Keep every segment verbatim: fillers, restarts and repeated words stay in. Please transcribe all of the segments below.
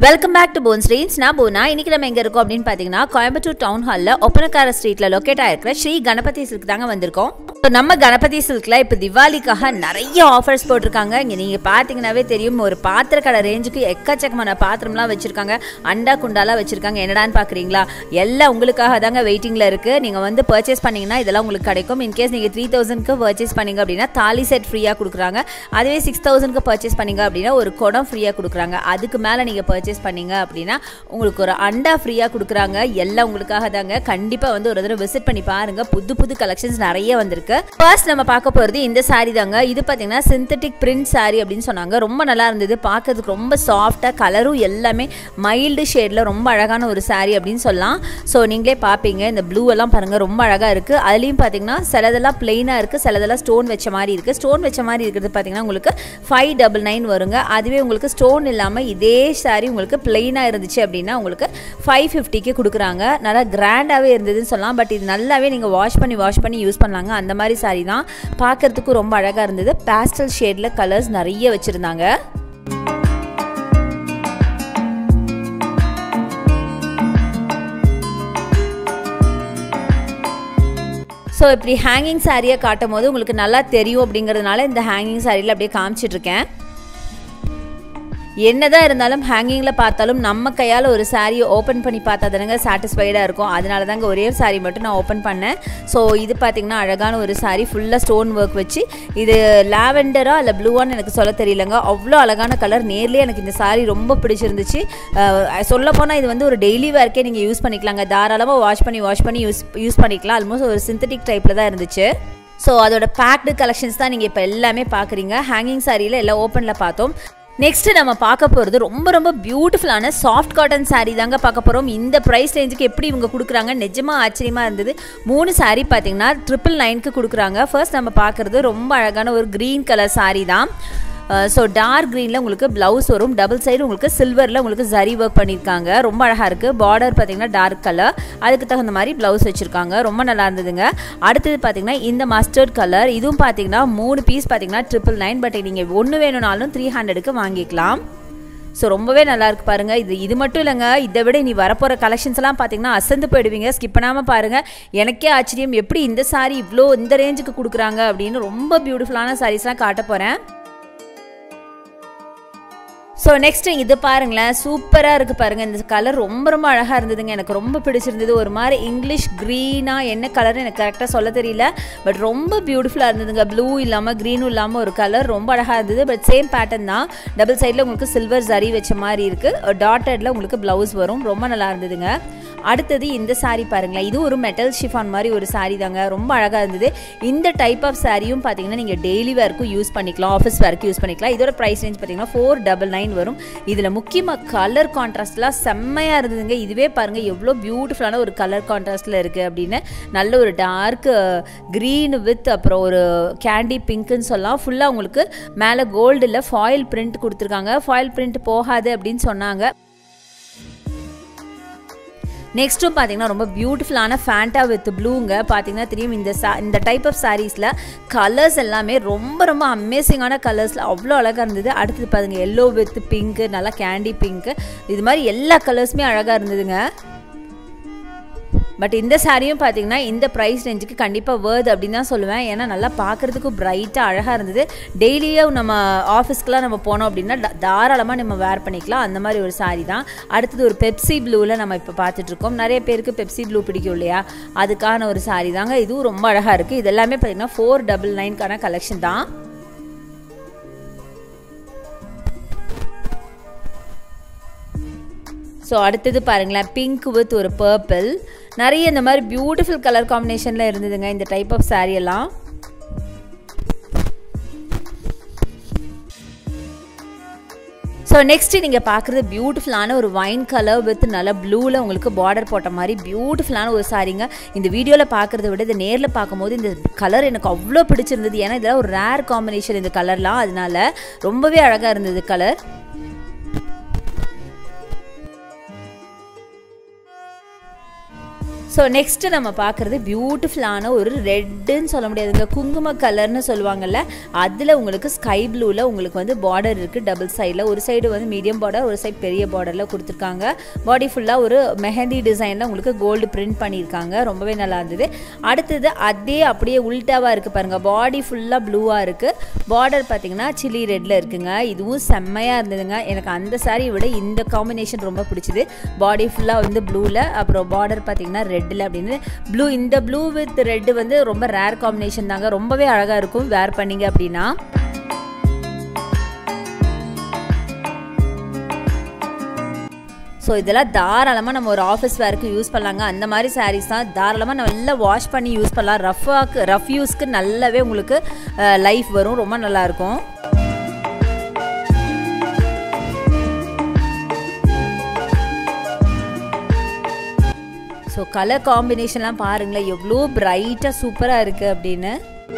Welcome back to Bones Range. நான் போனா இன்னைக்கு நம்ம எங்க இருக்கோம் அப்படினு பாத்தீங்கன்னா கோயம்புத்தூர் டவுன் ஹால்ல oppanakara ஸ்ட்ரீட்ல லொகேட் ஆயிருக்கிற ஸ்ரீ கணபதி சில்க் தாங்க வந்திருக்கோம். நம்ம கணபதி சில்க்ல இப்ப தீபாவளிக்காக நிறைய ஆஃபர்ஸ் போட்டுருக்காங்க. இங்க நீங்க பாத்தீங்கன்னாவே தெரியும் ஒரு பாத்திர கடை ரேஞ்சுக்கு எக்கச்சக்கமான பாத்திரம்லாம் வச்சிருக்காங்க. அண்டா குண்டாலாம் வச்சிருக்காங்க. என்னடான்னு பாக்குறீங்களா? எல்லாம் உங்களுக்காக தாங்க வெயிட்டிங்ல இருக்கு. நீங்க வந்து பர்ச்சேஸ் பண்ணீங்கன்னா இதெல்லாம் உங்களுக்கு கிடைக்கும். இன் கேஸ் நீங்க three thousand க்கு பர்ச்சேஸ் பண்ணீங்க அப்படினா தாலி செட் ஃப்ரீயா கொடுக்குறாங்க. அதுவே six thousand க்கு பர்ச்சேஸ் பண்ணீங்க அப்படினா ஒரு குடம் ஃப்ரீயா கொடுக்குறாங்க. அதுக்கு மேல நீங்க பர்ச்சேஸ் பண்ணீங்க அப்படினா உங்களுக்கு ஒரு அண்டா ஃப்ரீயா கொடுக்குறாங்க. எல்லாம் உங்களுக்காக தாங்க. கண்டிப்பா வந்து ஒரு தடவை விசிட் பண்ணி பாருங்க. புது புது கலெக்ஷன்ஸ் நிறைய வந்திருக்கு. ஃபர்ஸ்ட் நம்ம பார்க்க போறது இந்த saree தாங்க. இது பாத்தீங்கன்னா சிந்தெடிக் பிரிண்ட் saree அப்படினு சொன்னாங்க. ரொம்ப நல்லா இருந்தது. பார்க்கிறதுக்கு ரொம்ப சாஃப்ட்டா கலரும் எல்லாமே மைல்டு ஷேட்ல ரொம்ப அழகான ஒரு saree அப்படினு சொல்லலாம். சோ நீங்களே பாப்பீங்க. இந்த ப்ளூ எல்லாம் பாருங்க ரொம்ப அழகா இருக்கு. அதுலயும் பாத்தீங்கன்னா சிலதெல்லாம் பிளைனா இருக்கு, சிலதெல்லாம் ஸ்டோன் வெச்ச மாதிரி இருக்கு. ஸ்டோன் வெச்ச மாதிரி இருக்குது பாத்தீங்கன்னா உங்களுக்கு five ninety-nine வருங்க. அதுவே உங்களுக்கு ஸ்டோன் இல்லாம இதே saree உங்களுக்கு பிளைனா இருந்துச்சு அப்படினா உங்களுக்கு five fifty க்கு கொடுக்குறாங்க. நல்லா கிராண்டாவே இருந்ததுன்னு சொல்லலாம். பட் இது நல்லாவே நீங்க வாஷ் பண்ணி வாஷ் பண்ணி யூஸ் பண்ணலாங்க. அந்த மாதிரி saree தான். பார்க்கிறதுக்கு ரொம்ப அழகா இருந்தது. பாஸ்டல் ஷேட்ல கலர்ஸ் நிறைய வச்சிருந்தாங்க. ஸோ இப்படி ஹேங்கிங் சாரியை காட்டும் போது உங்களுக்கு நல்லா தெரியும் அப்படிங்கிறதுனால இந்த ஹேங்கிங் சாரியில் அப்படியே காமிச்சிட்டு இருக்கேன். என்னதான் இருந்தாலும் ஹேங்கிங்கில் பார்த்தாலும் நம்ம கையால் ஒரு சாரியை ஓப்பன் பண்ணி பார்த்தா தானங்க சாட்டிஸ்ஃபைடாக இருக்கும். அதனால தாங்க ஒரே ஒரு சாரி மட்டும் நான் ஓப்பன் பண்ணேன். ஸோ இது பார்த்திங்கன்னா அழகான ஒரு சாரி ஃபுல்லாக ஸ்டோன் ஒர்க் வச்சு இது லாவெண்டரா இல்லை ப்ளூவான்னு எனக்கு சொல்ல தெரியலங்க. அவ்வளோ அழகான கலர். நேர்லேயே எனக்கு இந்த சாரி ரொம்ப பிடிச்சிருந்துச்சு. சொல்ல போனால் இது வந்து ஒரு டெய்லி வேர்க்கே நீங்கள் யூஸ் பண்ணிக்கலாங்க. தாராளமாக வாஷ் பண்ணி வாஷ் பண்ணி யூஸ் யூஸ் பண்ணிக்கலாம். ஆல்மோஸ்ட் ஒரு சிந்தட்டிக் டைப்பில் தான் இருந்துச்சு. ஸோ அதோட பேக்டு கலெக்ஷன்ஸ் தான் நீங்கள் இப்போ எல்லாமே பார்க்குறீங்க. ஹேங்கிங் சாரியில் எல்லாம் ஓப்பனில் பார்த்தோம். நெக்ஸ்ட் நம்ம பார்க்க போகிறது ரொம்ப ரொம்ப பியூட்டிஃபுல்லான சாஃப்ட் காட்டன் சாரீ தாங்க பார்க்க போகிறோம். இந்த ப்ரைஸ் ரேஞ்சுக்கு எப்படி இவங்க கொடுக்குறாங்க நிஜமாக ஆச்சரியமாக இருந்தது. மூணு சாரீ பார்த்தீங்கன்னா ட்ரிபிள் நைனுக்கு கொடுக்குறாங்க. ஃபர்ஸ்ட் நம்ம பார்க்குறது ரொம்ப அழகான ஒரு க்ரீன் கலர் சாரீ தான். ஸோ டார்க் க்ரீனில் உங்களுக்கு ப்ளவுஸ் வரும். டபுள் சைடு உங்களுக்கு சில்வரில் உங்களுக்கு ஜரி ஒர்க் பண்ணியிருக்காங்க. ரொம்ப அழகாக இருக்குது. பார்டர் பார்த்தீங்கன்னா டார்க் கலர். அதுக்கு தகுந்த மாதிரி ப்ளவுஸ் வச்சுருக்காங்க. ரொம்ப நல்லா இருந்ததுங்க. அடுத்தது பார்த்தீங்கன்னா இந்த மஸ்டர்ட் கலர். இதுவும் பார்த்தீங்கன்னா மூணு பீஸ் பார்த்தீங்கன்னா ட்ரிபிள் நைன். பட் நீங்கள் ஒன்று வேணும்னாலும் த்ரீ ஹண்ட்ரடுக்கு வாங்கிக்கலாம். ஸோ ரொம்பவே நல்லா இருக்கு பாருங்க. இது இது மட்டும் இல்லைங்க. இதை விட இனி வரப்போகிற கலெக்ஷன்ஸ் எல்லாம் பார்த்தீங்கன்னா அசந்து போயிடுவீங்க. ஸ்கிப் பண்ணாமல் பாருங்கள். எனக்கே ஆச்சரியம் எப்படி இந்த சாரீ இவ்வளோ இந்த ரேஞ்சுக்கு கொடுக்குறாங்க அப்படின்னு. ரொம்ப பியூட்டிஃபுல்லான சாரீஸ்லாம் காட்ட போகிறேன். ஸோ நெக்ஸ்ட் இது பாருங்களேன். சூப்பராக இருக்குது பாருங்கள். இந்த கலர் ரொம்ப ரொம்ப அழகாக இருந்ததுங்க. எனக்கு ரொம்ப பிடிச்சிருந்தது. ஒரு மாதிரி இங்கிலீஷ் க்ரீனாக என்ன கலர்னு எனக்கு கரெக்டாக சொல்ல தெரியல. பட் ரொம்ப பியூட்டிஃபுல்லாக இருந்ததுங்க. ப்ளூ இல்லாமல் க்ரீனும் இல்லாமல் ஒரு கலர் ரொம்ப அழகாக இருந்தது. பட் சேம் பேட்டர்ன் தான். டபுள் சைடில் உங்களுக்கு சில்வர் ஜரி வச்ச மாதிரி இருக்குது. டாட்டடில் உங்களுக்கு ப்ளவுஸ் வரும். ரொம்ப நல்லா இருந்ததுங்க. அடுத்தது இந்த சாரீ பாருங்களேன். இது ஒரு மெட்டல் ஷிஃபான் மாதிரி ஒரு சாரீ தாங்க. ரொம்ப அழகாக இருந்தது. இந்த டைப் ஆஃப் சாரியும் பார்த்தீங்கன்னா நீங்கள் டெய்லி வேர்க்கும் யூஸ் பண்ணிக்கலாம், ஆஃபீஸ் வேர்க்கு யூஸ் பண்ணிக்கலாம். இதோட ப்ரைஸ் ரேஞ்ச் பார்த்தீங்கன்னா ஃபோர் டபுள் நைன் வரும். இதில் முக்கியமாக கலர் கான்ட்ராஸ்ட்லாம் செம்மையாக இருந்ததுங்க. இதுவே பாருங்கள் எவ்வளோ பியூட்டிஃபுல்லான ஒரு கலர் கான்ட்ராஸ்டில் இருக்குது அப்படின்னு. நல்ல ஒரு டார்க் க்ரீன் வித் அப்புறம் ஒரு கேண்டி பிங்க்குன்னு சொல்லலாம். ஃபுல்லாக உங்களுக்கு மேலே கோல்டில் ஃபாயில் பிரிண்ட் கொடுத்துருக்காங்க. ஃபாயில் பிரிண்ட் போகாது அப்படின்னு சொன்னாங்க. நெக்ஸ்ட்டும் பார்த்தீங்கன்னா ரொம்ப பியூட்டிஃபுல்லான ஃபேண்டா வித் ப்ளூங்க. பார்த்தீங்கன்னா தெரியும் இந்த சா இந்த டைப் ஆஃப் சாரீஸில் கலர்ஸ் எல்லாமே ரொம்ப ரொம்ப அமேசிங்கான கலர்ஸில் அவ்வளோ அழகாக இருந்தது. அடுத்தது பாருங்கள் எல்லோ வித் பிங்க்கு, நல்லா கேண்டி பிங்க்கு, இது மாதிரி எல்லா கலர்ஸுமே அழகாக இருந்ததுங்க. பட் இந்த சாரியும் பார்த்தீங்கன்னா இந்த ப்ரைஸ் ரேஞ்சுக்கு கண்டிப்பாக வேர்து அப்படின்னு தான் சொல்லுவேன். ஏன்னா நல்லா பார்க்குறதுக்கு பிரைட்டாக அழகாக இருந்தது. டெய்லியும் நம்ம ஆஃபீஸ்க்கெலாம் நம்ம போனோம் அப்படின்னா தாராளமாக நம்ம வேர் பண்ணிக்கலாம். அந்த மாதிரி ஒரு சாரீ தான். அடுத்தது ஒரு பெப்சி ப்ளூவில் நம்ம இப்போ பார்த்துட்ருக்கோம். நிறைய பேருக்கு பெப்சி ப்ளூ பிடிக்கும் இல்லையா, அதுக்கான ஒரு சாரீ தாங்க. இதுவும் ரொம்ப அழகாக இருக்குது. இது எல்லாமே பார்த்தீங்கன்னா ஃபோர் டபுள் நைன்கான கலெக்ஷன் தான். ஸோ அடுத்தது பாருங்களேன் பிங்க் வித் ஒரு பர்பிள். நிறைய இந்த மாதிரி பியூட்டிஃபுல் கலர் காம்பினேஷனில் இருந்ததுங்க இந்த டைப் ஆஃப் சாரீ எல்லாம். ஸோ நெக்ஸ்ட் நீங்கள் பார்க்குறது பியூட்டிஃபுல்லான ஒரு வைன் கலர் வித் நல்ல ப்ளூவில் உங்களுக்கு பார்டர் போட்ட மாதிரி பியூட்டிஃபுல்லான ஒரு சாரீங்க. இந்த வீடியோவில் பார்க்குறத விட இது நேரில் பார்க்கும்போது இந்த கலர் எனக்கு அவ்வளோ பிடிச்சிருந்தது. ஏன்னா இதெல்லாம் ஒரு ரேர் காம்பினேஷன் இந்த கலர்லாம். அதனால ரொம்பவே அழகாக இருந்தது கலர். ஸோ நெக்ஸ்ட்டு நம்ம பார்க்குறது பியூட்டிஃபுல்லான ஒரு ரெட்டுன்னு சொல்ல முடியாதுங்க, குங்கும கலர்னு சொல்லுவாங்கள்ல, அதில் உங்களுக்கு ஸ்கை ப்ளூவில் உங்களுக்கு வந்து பார்டர் இருக்குது டபுள் சைடில். ஒரு சைடு வந்து மீடியம் பார்டர், ஒரு சைடு பெரிய பார்டரில் கொடுத்துருக்காங்க. பாடி ஃபுல்லாக ஒரு மெஹந்தி டிசைனில் உங்களுக்கு கோல்டு பிரிண்ட் பண்ணியிருக்காங்க. ரொம்பவே நல்லா இருந்தது. அடுத்தது அதே அப்படியே உல்ட்டாவாக இருக்குது பாருங்கள், பாடி ஃபுல்லாக ப்ளூவாக இருக்குது. பார்டர் பார்த்திங்கன்னா சில்லி ரெட்டில் இருக்குங்க. இதுவும் செம்மையாக இருந்ததுங்க. எனக்கு அந்த சாரியை விட இந்த காம்பினேஷன் ரொம்ப பிடிச்சிது. பாடி ஃபுல்லாக வந்து ப்ளூவில், அப்புறம் பார்டர் பார்த்திங்கன்னா ரெட்டில் அப்படின்னு ப்ளூ. இந்த ப்ளூ வித் ரெட்டு வந்து ரொம்ப ரேர் காம்பினேஷன் தாங்க, ரொம்பவே அழகாக இருக்கும் வேர் பண்ணிங்க அப்படின்னா. ஸோ இதெல்லாம் தாராளமாக நம்ம ஒரு ஆஃபீஸ் வேருக்கு யூஸ் பண்ணலாங்க. அந்த மாதிரி சாரீஸ் தான் தாராளமாக நல்லா வாஷ் பண்ணி யூஸ் பண்ணலாம். ரஃபாக்கு ரஃப் யூஸ்க்கு நல்லாவே உங்களுக்கு லைஃப் வரும், ரொம்ப நல்லாயிருக்கும். ஸோ கலர் காம்பினேஷன்லாம் பாருங்களேன் எவ்வளோ பிரைட்டாக சூப்பராக இருக்குது அப்படின்னு.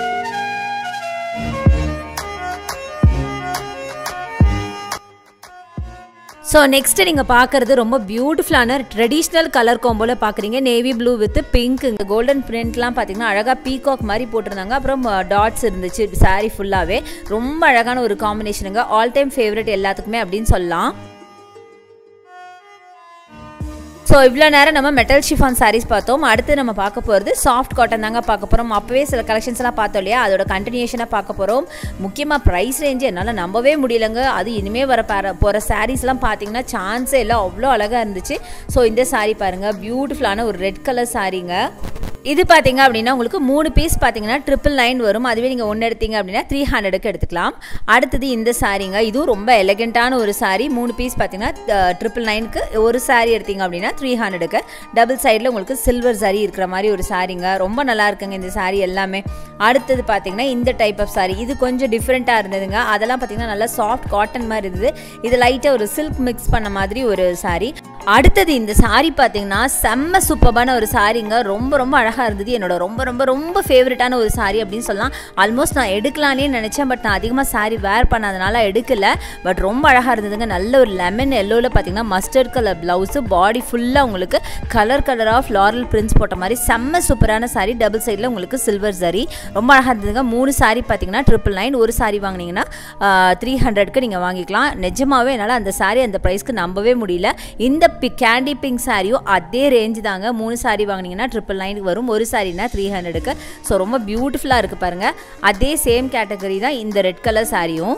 ஸோ நெக்ஸ்ட்டு நீங்கள் பார்க்குறது ரொம்ப பியூட்டிஃபுல்லான ட்ரெடிஷ்னல் கலர் காம்போவில் பார்க்குறீங்க. நேவி ப்ளூ வித் பிங்க், இங்கே கோல்டன் பிரிண்ட்லாம் பார்த்தீங்கன்னா அழகாக பீகாக் மாதிரி போட்டிருந்தாங்க. அப்புறம் டாட்ஸ் இருந்துச்சு சாரீ ஃபுல்லாகவே. ரொம்ப அழகான ஒரு காம்பினேஷனுங்க, ஆல் டைம் ஃபேவரட் எல்லாத்துக்குமே அப்படின்னு சொல்லலாம். ஸோ இவ்வளோ நேரம் நம்ம மெட்டல் ஷிஃபான் சாரீஸ் பார்த்தோம். அடுத்து நம்ம பார்க்க போகிறது சாஃப்ட் காட்டன் தாங்க பார்க்க போகிறோம். அப்போவே சில கலெக்ஷன்ஸ்லாம் பார்த்தோம் இல்லையா, அதோட கண்டினியூஷனாக பார்க்க போகிறோம். முக்கியமாக ப்ரைஸ் ரேஞ்சு என்னால் நம்பவே முடியலைங்க. அது இனிமேல் வர பார போகிற சாரீஸ்லாம் பார்த்தீங்கன்னா சான்ஸே இல்லை, அவ்வளோ அழகாக இருந்துச்சு. ஸோ இந்த சாரீ பாருங்கள், பியூட்டிஃபுல்லான ஒரு ரெட் கலர் சாரீங்க. இது பார்த்தீங்க அப்படின்னா உங்களுக்கு மூணு பீஸ் பார்த்தீங்கன்னா ட்ரிபிள் நைன் வரும். அதுவே நீங்கள் ஒன்று எடுத்தீங்க அப்படின்னா த்ரீ ஹண்ட்ரடுக்கு எடுத்துக்கலாம். அடுத்தது இந்த சாரீங்க, இதுவும் ரொம்ப எலகெண்ட்டான ஒரு சாரீ. மூணு பீஸ் பார்த்தீங்கன்னா ட்ரிபிள் நைனுக்கு ஒரு சாரீ எடுத்தீங்க அப்படின்னா த்ரீ ஹண்ட்ரடுக்கு. டபுள் சைடில் உங்களுக்கு சில்வர் சாரீ இருக்கிற மாதிரி ஒரு சாரீங்க. ரொம்ப நல்லா இருக்குங்க இந்த சாரீ எல்லாமே. அடுத்தது பார்த்தீங்கன்னா இந்த டைப் ஆஃப் சாரீ, இது கொஞ்சம் டிஃப்ரெண்ட்டாக இருந்ததுங்க. அதெல்லாம் பார்த்தீங்கன்னா நல்லா சாஃப்ட் காட்டன் மாதிரி இருந்தது. இது லைட்டாக ஒரு சில்க் மிக்ஸ் பண்ண மாதிரி ஒரு சாரீ. அடுத்தது இந்த சாரீ பார்த்தீங்கன்னா செம்ம சூப்பரான ஒரு சாரீங்க. ரொம்ப ரொம்ப அழகாக இருந்தது. என்னோட ரொம்ப ரொம்ப ரொம்ப ஃபேவரட்டான ஒரு சாரீ அப்படின்னு சொல்லலாம். ஆல்மோஸ்ட் நான் எடுக்கலானே நினச்சேன், பட் நான் அதிகமாக சாரீ வேர் பண்ணாதனால எடுக்கல. பட் ரொம்ப அழகாக இருந்ததுங்க. நல்ல ஒரு லெமன் எல்லோவில் பார்த்தீங்கன்னா மஸ்டர்ட் கலர் ப்ளவுஸு, பாடி ஃபுல்லாக உங்களுக்கு கலர் கலராக ஃப்ளாரல் பிரிண்ட்ஸ் போட்ட மாதிரி செம்ம சூப்பரான சாரீ. டபுள் சைடில் உங்களுக்கு சில்வர் சாரீ, ரொம்ப அழகாக இருந்ததுங்க. மூணு சாரீ பார்த்தீங்கன்னா ட்ரிபிள் நைன், ஒரு சாரீ வாங்கினீங்கன்னா த்ரீ ஹண்ட்ரட்க்கு நீங்கள் வாங்கிக்கலாம். நிஜமாவே என்னால் அந்த சாரீ அந்த ப்ரைஸ்க்கு நம்பவே முடியல. இந்த கேண்டி பிங்க் சாரியும் அதே ரேஞ்சு தாங்க. மூணு சாரீ வாங்கினீங்கன்னா ட்ரிபிள் நைனுக்கு வரும், ஒரு சாரீனா த்ரீ ஹண்ட்ரடுக்கு. ஸோ ரொம்ப பியூட்டிஃபுல்லாக இருக்குது பாருங்கள். அதே சேம் கேட்டகரி தான் இந்த ரெட் கலர் சாரியும்.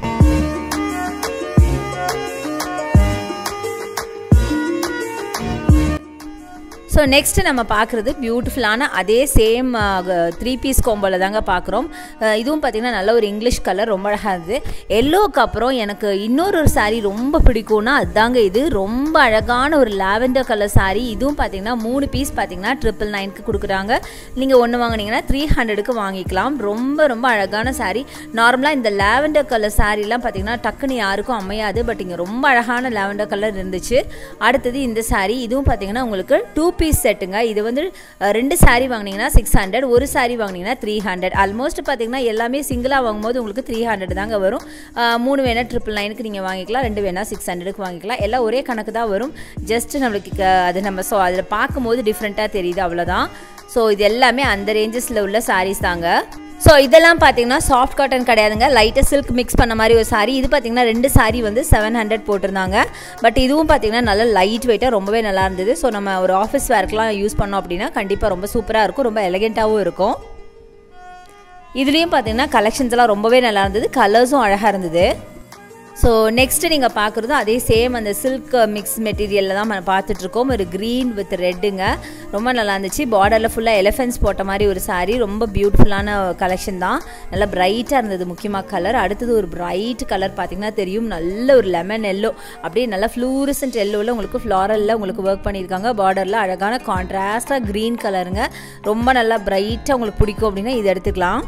ஸோ நெக்ஸ்ட்டு நம்ம பார்க்குறது பியூட்டிஃபுல்லான அதே சேம் த்ரீ பீஸ் கோம்போவில் தாங்க பார்க்குறோம். இதுவும் பார்த்திங்கன்னா நல்ல ஒரு இங்கிலீஷ் கலர், ரொம்ப அழகாக இருந்தது. எல்லோவுக்கு அப்புறம் எனக்கு இன்னொரு ஒரு சாரீ ரொம்ப பிடிக்கும்னா அதுதாங்க இது. ரொம்ப அழகான ஒரு லாவெண்டர் கலர் சாரீ. இதுவும் பார்த்திங்கன்னா மூணு பீஸ் பார்த்திங்கன்னா ட்ரிபிள் நைனுக்கு கொடுக்குறாங்க. நீங்கள் ஒன்று வாங்கினீங்கன்னா த்ரீ ஹண்ட்ரடுக்கு வாங்கிக்கலாம். ரொம்ப ரொம்ப அழகான சாரீ. நார்மலாக இந்த லாவெண்டர் கலர் சாரீலாம் பார்த்திங்கன்னா டக்குன்னு யாருக்கும் அமையாது, பட் இங்கே ரொம்ப அழகான லாவெண்டர் கலர் இருந்துச்சு. அடுத்தது இந்த சாரீ, இதுவும் பார்த்திங்கன்னா உங்களுக்கு டூ பீஸ் செட்டுங்க. இது வந்து ரெண்டு சாரீ வாங்கினீங்கன்னா சிக்ஸ் ஹண்ட்ரட், ஒரு சாரீ வாங்கினீங்கன்னா த்ரீ ஹண்ட்ரட். ஆல்மோஸ்ட் பார்த்தீங்கன்னா எல்லாமே சிங்கிளாக வாங்கும்போது உங்களுக்கு த்ரீ ஹண்ட்ரட் தாங்க வரும். மூணு வேணா ட்ரிபிள் நைனுக்கு நீங்கள் வாங்கிக்கலாம், ரெண்டு வேணா சிக்ஸ் ஹண்ட்ரடுக்கு வாங்கிக்கலாம். எல்லாம் ஒரே கணக்கு தான் வரும். ஜஸ்ட் நம்மளுக்கு அது நம்ம ஸோ அதில் பார்க்கும்போது டிஃப்ரெண்ட்டாக தெரியுது, அவ்வளோதான். ஸோ இது எல்லாமே அந்த ரேஞ்சஸில் உள்ள சாரீஸ் தாங்க. ஸோ இதெல்லாம் பார்த்தீங்கன்னா சாஃப்ட் காட்டன் கிடையாதுங்க, லைட்டாக சில்க் மிக்ஸ் பண்ண மாதிரி ஒரு சாரீ. இது பார்த்தீங்கன்னா ரெண்டு சாரீ வந்து செவன் ஹண்ட்ரட் போட்டிருந்தாங்க. பட் இதுவும் பார்த்தீங்கன்னா நல்லா லைட் வெயிட்டாக ரொம்பவே நல்லா இருந்தது. ஸோ நம்ம ஒரு ஆஃபீஸ் வேர்க்கெலாம் யூஸ் பண்ணோம் அப்படின்னா கண்டிப்பாக ரொம்ப சூப்பராக இருக்கும், ரொம்ப எலகெண்ட்டாகவும் இருக்கும். இதுலேயும் பார்த்தீங்கன்னா கலெக்ஷன்ஸ்லாம் ரொம்பவே நல்லா இருந்தது, கலர்ஸும் அழகாக இருந்தது. ஸோ நெக்ஸ்ட்டு நீங்கள் பார்க்குறதும் அதே சேம் அந்த சில்க் மிக்ஸ் மெட்டீரியலில் தான் நம்ம பார்த்துட்ருக்கோம். ஒரு க்ரீன் வித் ரெட்டுங்க, ரொம்ப நல்லா இருந்துச்சு. பார்டரில் ஃபுல்லாக எலிஃபென்ட்ஸ் போட்ட மாதிரி ஒரு சாரீ. ரொம்ப பியூட்டிஃபுல்லான கலெக்ஷன் தான், நல்லா பிரைட்டாக இருந்தது. முக்கியமாக கலர், அடுத்தது ஒரு பிரைட் கலர் பார்த்திங்கன்னா தெரியும், நல்ல ஒரு லெமன் எல்லோ, அப்படியே நல்லா ஃப்ளூரசன்ட் எல்லோவில் உங்களுக்கு ஃப்ளாரலில் உங்களுக்கு ஒர்க் பண்ணியிருக்காங்க. பார்டரில் அழகான கான்ட்ராஸ்டாக க்ரீன் கலருங்க, ரொம்ப நல்லா பிரைட்டாக உங்களுக்கு பிடிக்கும் அப்படின்னா இது எடுத்துக்கலாம்.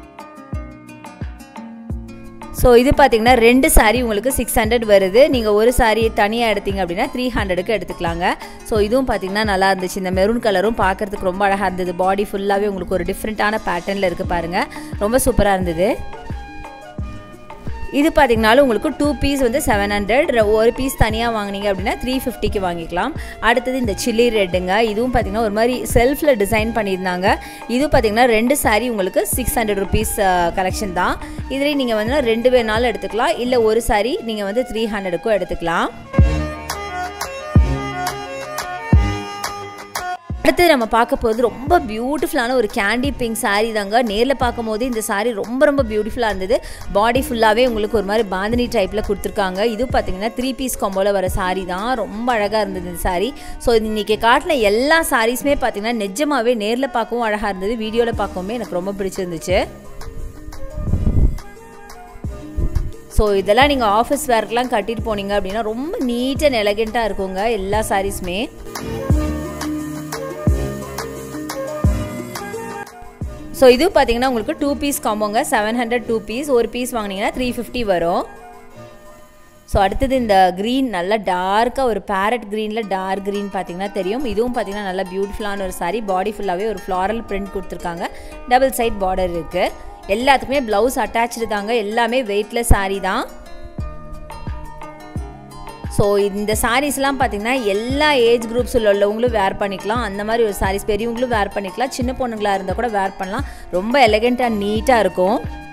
ஸோ இது பார்த்தீங்கன்னா ரெண்டு சாரீ உங்களுக்கு சிக்ஸ் ஹண்ட்ரட் வருது. நீங்கள் ஒரு சாரீ தனியாக எடுத்தீங்க அப்படின்னா த்ரீ ஹண்ட்ரடுக்கு எடுத்துக்கலாங்க. ஸோ இதுவும் பார்த்தீங்கன்னா நல்லா இருந்துச்சு. இந்த மெரூன் கலரும் பார்க்குறதுக்கு ரொம்ப அழகாக இருந்தது. பாடி ஃபுல்லாகவே உங்களுக்கு ஒரு டிஃப்ரெண்ட்டான பேட்டர்னில் இருக்குது பாருங்கள், ரொம்ப சூப்பராக இருந்தது. இது பார்த்தீங்கனாலும் உங்களுக்கு டூ பீஸ் வந்து செவன் ஹண்ட்ரட், ஒரு பீஸ் தனியாக வாங்கினீங்க அப்படின்னா த்ரீ ஃபிஃப்டிக்கு வாங்கிக்கலாம். அடுத்தது இந்த சில்லி ரெட்டுங்க, இதுவும் பார்த்தீங்கன்னா ஒரு மாதிரி செல்ஃபில் டிசைன் பண்ணியிருந்தாங்க. இது பார்த்தீங்கன்னா ரெண்டு சாரீ உங்களுக்கு சிக்ஸ் ஹண்ட்ரட் ருபீஸ் கலெக்ஷன் தான். இதுலேயும் நீங்கள் வந்து ரெண்டு வேணாலும் எடுத்துக்கலாம், இல்லை ஒரு சாரீ நீங்கள் வந்து த்ரீ ஹண்ட்ரடுக்கும் எடுத்துக்கலாம். அடுத்து நம்ம பார்க்க போகிறது ரொம்ப பியூட்டிஃபுல்லான ஒரு கேண்டி பிங்க் சாரீ தாங்க. நேரில் பார்க்கும் போது இந்த சாரீ ரொம்ப ரொம்ப பியூட்டிஃபுல்லாக இருந்தது. பாடி ஃபுல்லாகவே உங்களுக்கு ஒரு மாதிரி பாந்தினி டைப்பில் கொடுத்துருக்காங்க. இது பார்த்தீங்கன்னா த்ரீ பீஸ் காம்போவில் வர சாரீ தான். ரொம்ப அழகாக இருந்தது இந்த சாரீ. ஸோ இன்றைக்கி காட்டின எல்லா சாரீஸுமே பார்த்தீங்கன்னா நிஜமாகவே நேரில் பார்க்கவும் அழகாக இருந்தது, வீடியோவில் பார்க்கவும் எனக்கு ரொம்ப பிடிச்சிருந்துச்சு. ஸோ இதெல்லாம் நீங்கள் ஆஃபீஸ் வேர்க்கெலாம் கட்டிட்டு போனீங்க அப்படின்னா ரொம்ப நீட் அண்ட் எலகெண்ட்டாக இருக்குங்க எல்லா சாரீஸுமே. ஸோ இது பார்த்தீங்கன்னா உங்களுக்கு டூ பீஸ் காம்போங்க, செவன் ஹண்ட்ரட் டூ பீஸ், ஒரு பீஸ் வாங்கினீங்கன்னா த்ரீ ஃபிஃப்டி வரும். ஸோ அடுத்தது இந்த க்ரீன் நல்லா டார்க்காக ஒரு பேரட் க்ரீனில் டார்க் க்ரீன் பார்த்தீங்கன்னா தெரியும். இதுவும் பார்த்தீங்கன்னா நல்லா பியூட்டிஃபுல்லான ஒரு சாரீ. பாடி ஃபுல்லாகவே ஒரு ஃப்ளாரல் பிரிண்ட் கொடுத்துருக்காங்க, டபுள் சைட் பார்டர் இருக்குது. எல்லாத்துக்குமே ப்ளவுஸ் அட்டாச்சு தாங்க, எல்லாமே வெயிட்லெஸ் சாரீ தான். ஸோ இந்த சாரீஸ்லாம் பார்த்தீங்கன்னா எல்லா ஏஜ் குரூப்ஸில் உள்ளவங்களும் வேர் பண்ணிக்கலாம். அந்த மாதிரி ஒரு சாரீஸ் பெரியவங்களும் வேர் பண்ணிக்கலாம், சின்ன பொண்ணுங்களாக இருந்தால் கூட வேர் பண்ணலாம். ரொம்ப எலகெண்ட்டாக நீட்டாக இருக்கும்.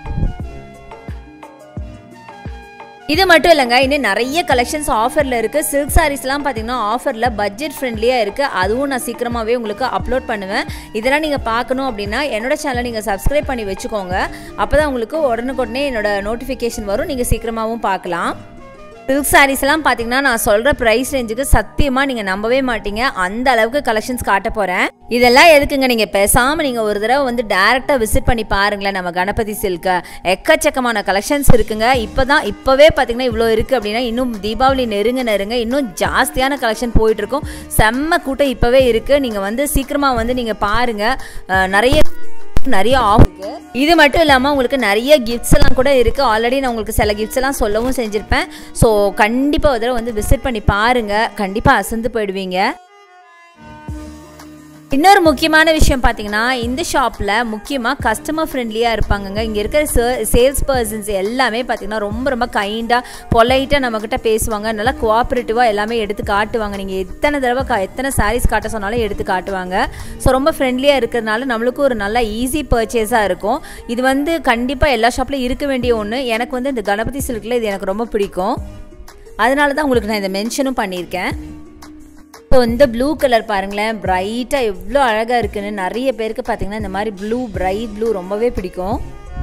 இது மட்டும் இல்லைங்க, இன்னும் நிறைய கலெக்ஷன்ஸ் ஆஃபரில் இருக்குது. சில்க் சாரீஸ்லாம் பார்த்தீங்கன்னா ஆஃபரில் பட்ஜெட் ஃப்ரெண்ட்லியாக இருக்குது. அதுவும் நான் சீக்கிரமாகவே உங்களுக்கு அப்லோட் பண்ணுவேன். இதெல்லாம் நீங்கள் பார்க்கணும் அப்படின்னா என்னோடய சேனலை நீங்கள் சப்ஸ்கிரைப் பண்ணி வச்சுக்கோங்க. அப்போ தான் உங்களுக்கு உடனுக்குடனே என்னோடய நோட்டிஃபிகேஷன் வரும், நீங்கள் சீக்கிரமாகவும் பார்க்கலாம். சில்க் சாரீஸ்லாம் பார்த்தீங்கன்னா நான் சொல்கிற ப்ரைஸ் ரேஞ்சுக்கு சத்தியமாக நீங்கள் நம்பவே மாட்டீங்க, அந்த அளவுக்கு கலெக்ஷன்ஸ் காட்ட போகிறேன். இதெல்லாம் எதுக்குங்க, நீங்கள் பேசாமல் நீங்கள் ஒரு தடவை வந்து டேரெக்டாக விசிட் பண்ணி பாருங்களேன். நம்ம கணபதி சில்க்கு எக்கச்சக்கமான கலெக்ஷன்ஸ் இருக்குங்க. இப்போ தான் இப்போவே பார்த்தீங்கன்னா இவ்வளோ இருக்குது அப்படின்னா இன்னும் தீபாவளி நெருங்க நெருங்க இன்னும் ஜாஸ்தியான கலெக்ஷன் போயிட்டுருக்கும். செம்ம கூட்டம் இப்போவே இருக்குது. நீங்கள் வந்து சீக்கிரமாக வந்து நீங்கள் பாருங்கள், நிறைய நிறைய ஆஃப் இருக்கு. இது மட்டும் இல்லாமல் உங்களுக்கு நிறைய கிஃப்ட்ஸ் எல்லாம் கூட இருக்குது. ஆல்ரெடி நான் உங்களுக்கு சில கிஃப்ட்ஸ் எல்லாம் சொல்லவும் செஞ்சுருப்பேன். ஸோ கண்டிப்பாக ஒரு தடவை வந்து விசிட் பண்ணி பாருங்கள், கண்டிப்பாக அசந்து போயிடுவீங்க. இன்னொரு முக்கியமான விஷயம் பார்த்தீங்கன்னா இந்த ஷாப்பில் முக்கியமாக கஸ்டமர் ஃப்ரெண்ட்லியாக இருப்பாங்கங்க. இங்கே இருக்கிற சேல்ஸ் பர்சன்ஸ் எல்லாமே பார்த்தீங்கன்னா ரொம்ப ரொம்ப கைண்டாக பொலைட்டாக நம்மக்கிட்ட பேசுவாங்க, நல்லா கோஆப்ரேட்டிவாக எல்லாமே எடுத்து காட்டுவாங்க. நீங்கள் எத்தனை தடவை கா எத்தனை சாரீஸ் காட்ட சொன்னாலும் எடுத்து காட்டுவாங்க. ஸோ ரொம்ப ஃப்ரெண்ட்லியாக இருக்கிறதுனால நம்மளுக்கும் ஒரு நல்லா ஈஸி பர்ச்சேஸாக இருக்கும். இது வந்து கண்டிப்பாக எல்லா ஷாப்லையும் இருக்க வேண்டிய ஒன்று. எனக்கு வந்து இந்த கணபதி சில்கில் இது எனக்கு ரொம்ப பிடிக்கும், அதனால தான் உங்களுக்கு நான் இதை மென்ஷனும் பண்ணியிருக்கேன். ஸோ இந்த ப்ளூ கலர் பாருங்களேன், பிரைட்டாக எவ்வளோ அழகாக இருக்குன்னு. நிறைய பேருக்கு பார்த்தீங்கன்னா இந்த மாதிரி ப்ளூ பிரைட் ப்ளூ ரொம்பவே பிடிக்கும்.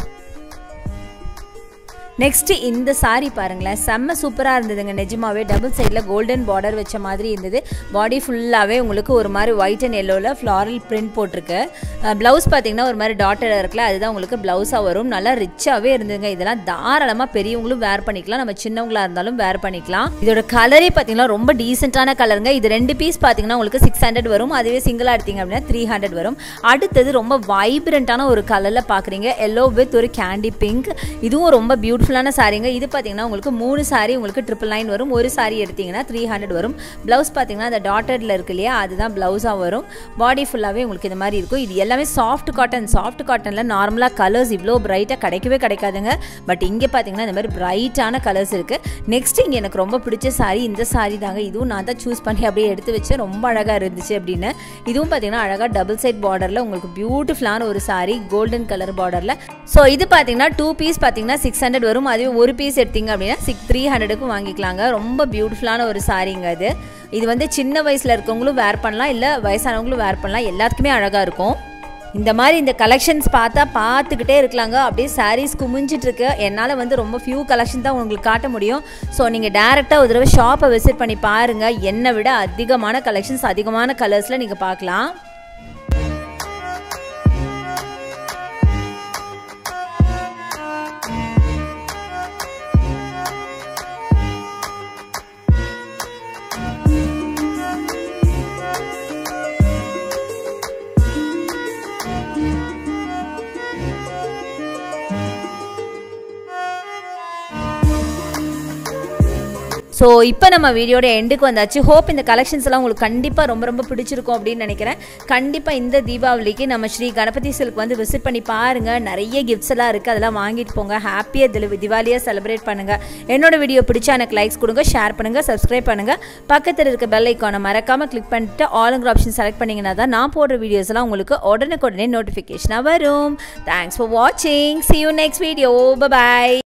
நெக்ஸ்ட்டு இந்த சாரீ பாருங்களேன், செம்ம சூப்பராக இருந்ததுங்க. நிஜமாவே டபுள் சைடில் கோல்டன் பார்டர் வச்ச மாதிரி இருந்தது. பாடி ஃபுல்லாகவே உங்களுக்கு ஒரு மாதிரி ஒயிட் அண்ட் எல்லோவில் ஃப்ளாரல் பிரிண்ட் போட்டிருக்கு. ப்ளவுஸ் பார்த்தீங்கன்னா ஒரு மாதிரி டாட்டர் இருக்குல்ல, அதுதான் உங்களுக்கு ப்ளவுஸாக வரும். நல்லா ரிச்சாகவே இருந்ததுங்க. இதெல்லாம் தாராளமாக பெரியவங்களும் வேர் பண்ணிக்கலாம், நம்ம சின்னவங்களாக இருந்தாலும் வேர் பண்ணிக்கலாம். இதோட கலரே பார்த்தீங்கன்னா ரொம்ப டீசெண்டான கலருங்க. இது ரெண்டு பீஸ் பார்த்தீங்கன்னா உங்களுக்கு சிக்ஸ் ஹண்ட்ரட் வரும், அதுவே சிங்கிளாக எடுத்தீங்க அப்படின்னா த்ரீ ஹண்ட்ரட் வரும். அடுத்தது ரொம்ப வைப்ரண்ட்டான ஒரு கலரில் பார்க்குறீங்க, எல்லோ வித் ஒரு கேண்டி பிங்க். இதுவும் ரொம்ப பியூட்டிஃபுல் ஃபுல்லான சாரீங்க. இது பார்த்தீங்கன்னா உங்களுக்கு மூணு சாரீ உங்களுக்கு ட்ரிபிள் நைன் வரும், ஒரு சாரீ எடுத்தீங்கன்னா த்ரீ ஹண்ட்ரட் வரும். ப்ளவுஸ் பார்த்தீங்கன்னா அந்த டாட்டர்ல இருக்கு இல்லையா, அதுதான் ப்ளவுஸாக வரும். பாடி ஃபுல்லாகவே உங்களுக்கு இந்த மாதிரி இருக்கும். இது எல்லாமே சாஃப்ட் காட்டன். சாஃப்ட் காட்டனில் நார்மலாக கலர்ஸ் இவ்வளோ பிரைட்டாக கிடைக்கவே கிடைக்காதுங்க. பட் இங்கே பார்த்தீங்கன்னா இந்த மாதிரி பிரைட்டான கலர்ஸ் இருக்குது. நெக்ஸ்ட் இங்கே எனக்கு ரொம்ப பிடிச்ச சாரீ இந்த சாரீ தாங்க. இதுவும் நான் தான் சூஸ் பண்ணி அப்படியே எடுத்து வச்சேன், ரொம்ப அழகாக இருந்துச்சு அப்படின்னு. இதுவும் பார்த்தீங்கன்னா அழகாக டபுள் சைட் பார்டரில் உங்களுக்கு பியூட்டிஃபுல்லான ஒரு சாரீ, கோல்டன் கலர் பார்டரில். ஸோ இது பார்த்தீங்கன்னா டூ பீஸ் பார்த்தீங்கன்னா சிக்ஸ் ஹண்ட்ரட் வரும், அதுவே ஒரு பீஸ் எடுத்தீங்க அப்படின்னா சிக்ஸ் த்ரீ ஹண்ட்ரடுக்கும் வாங்கிக்கலாங்க. ரொம்ப பியூட்டிஃபுல்லான ஒரு சாரீங்க அது. இது வந்து சின்ன வயசில் இருக்கவங்களும் வேர் பண்ணலாம், இல்லை வயசானவங்களும் வேர் பண்ணலாம், எல்லாத்துக்குமே அழகாக இருக்கும். இந்த மாதிரி இந்த கலெக்ஷன்ஸ் பார்த்தா பார்த்துக்கிட்டே இருக்கலாங்க. அப்படியே சாரீஸ் குமிஞ்சிட்டு இருக்கு. என்னால் வந்து ரொம்ப ஃபியூ கலெக்ஷன் தான் உங்களுக்கு காட்ட முடியும். ஸோ நீங்கள் டேரெக்டாக ஒரு தடவை ஷாப்பை விசிட் பண்ணி பாருங்கள். என்னை விட அதிகமான கலெக்ஷன்ஸ் அதிகமான கலர்ஸில் நீங்கள் பார்க்கலாம். ஸோ ஸோ இப்போ நம்ம வீடியோட எண்டுக்கு வந்தாச்சு. ஹோப் இந்த கலெக்ஷன்ஸ் எல்லாம் உங்களுக்கு கண்டிப்பாக ரொம்ப ரொம்ப பிடிச்சிருக்கும் அப்படின்னு நினைக்கிறேன். கண்டிப்பாக இந்த தீபாவளிக்கு நம்ம ஸ்ரீ கணபதி சில்க் வந்து விசிட் பண்ணி பாருங்கள். நிறைய கிஃப்ட்ஸ் எல்லாம் இருக்குது, அதெல்லாம் வாங்கிட்டு போங்க. ஹாப்பியாக தில திவாலியாக செலிப்ரேட் பண்ணுங்கள். என்னோட வீடியோ பிடிச்சா எனக்கு லைக்ஸ் கொடுங்க, ஷேர் பண்ணுங்கள், சப்ஸ்கிரைப் பண்ணுங்கள். பக்கத்தில் இருக்க பெல் ஐக்கானை மறக்காமல் கிளிக் பண்ணிட்டு ஆளுங்கிற ஆப்ஷன் செலக்ட் பண்ணிங்கன்னா தான் நான் போடுற வீடியோஸ் எல்லாம் உங்களுக்கு உடனுக்குடனே நோட்டிஃபிகேஷனாக வரும். தேங்க்ஸ் ஃபார் வாட்சிங். See you next video. Bye bye.